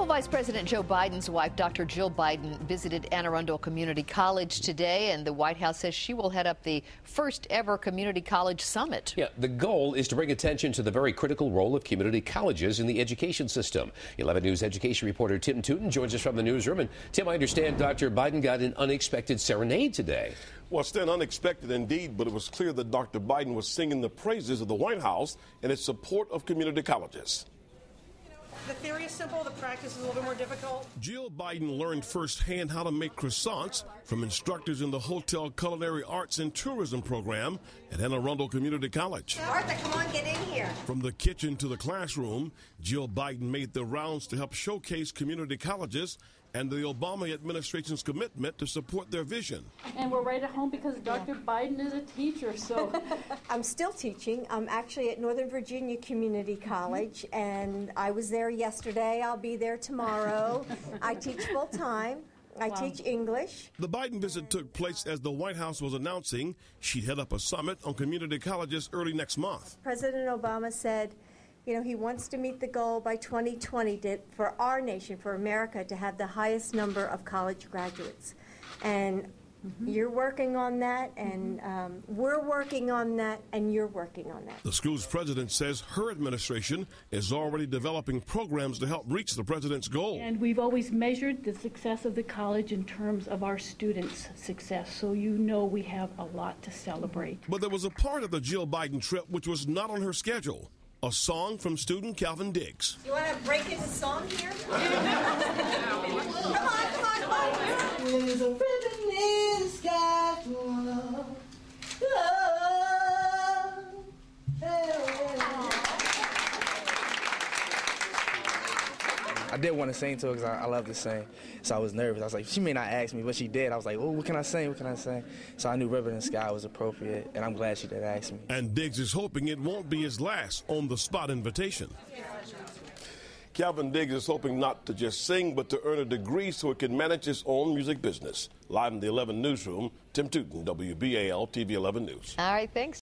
Well, Vice President Joe Biden's wife, Dr. Jill Biden, visited Anne Arundel Community College today, and the White House says she will head up the first ever Community College Summit. Yeah, the goal is to bring attention to the very critical role of community colleges in the education system. 11 News education reporter Tim Tootin joins us from the newsroom. And Tim, I understand Dr. Biden got an unexpected serenade today. Well, Stan, unexpected indeed, but it was clear that Dr. Biden was singing the praises of the White House and its support of community colleges. The theory is simple, the practice is a little bit more difficult. Jill Biden learned firsthand how to make croissants from instructors in the Hotel Culinary Arts and Tourism program at Anne Arundel Community College. Martha, come on, get in here. From the kitchen to the classroom, Jill Biden made the rounds to help showcase community colleges and the Obama administration's commitment to support their vision. And we're right at home because Dr. Biden is a teacher, so. I'm still teaching. I'm actually at Northern Virginia Community College, and I was there yesterday. I'll be there tomorrow. I teach full time. I teach English. The Biden visit took place as the White House was announcing she'd head up a summit on community colleges early next month. President Obama said, you know, he wants to meet the goal by 2020 for our nation, for America, to have the highest number of college graduates. And you're working on that, and we're working on that, and you're working on that. The school's president says her administration is already developing programs to help reach the president's goal. And we've always measured the success of the college in terms of our students' success, so you know we have a lot to celebrate. But there was a part of the Jill Biden trip which was not on her schedule. A song from student Calvin Diggs. You want to break into song here? Come on. There's a ribbon in the sky for love. I did want to sing to her because I love to sing, so I was nervous. I was like, she may not ask me, but she did. I was like, oh, what can I sing? What can I sing? So I knew Ribbon in the Sky was appropriate, and I'm glad she did ask me. And Diggs is hoping it won't be his last on-the-spot invitation. Calvin Diggs is hoping not to just sing, but to earn a degree so he can manage his own music business. Live in the 11 newsroom, Tim Tootin, WBAL-TV 11 News. All right, thanks.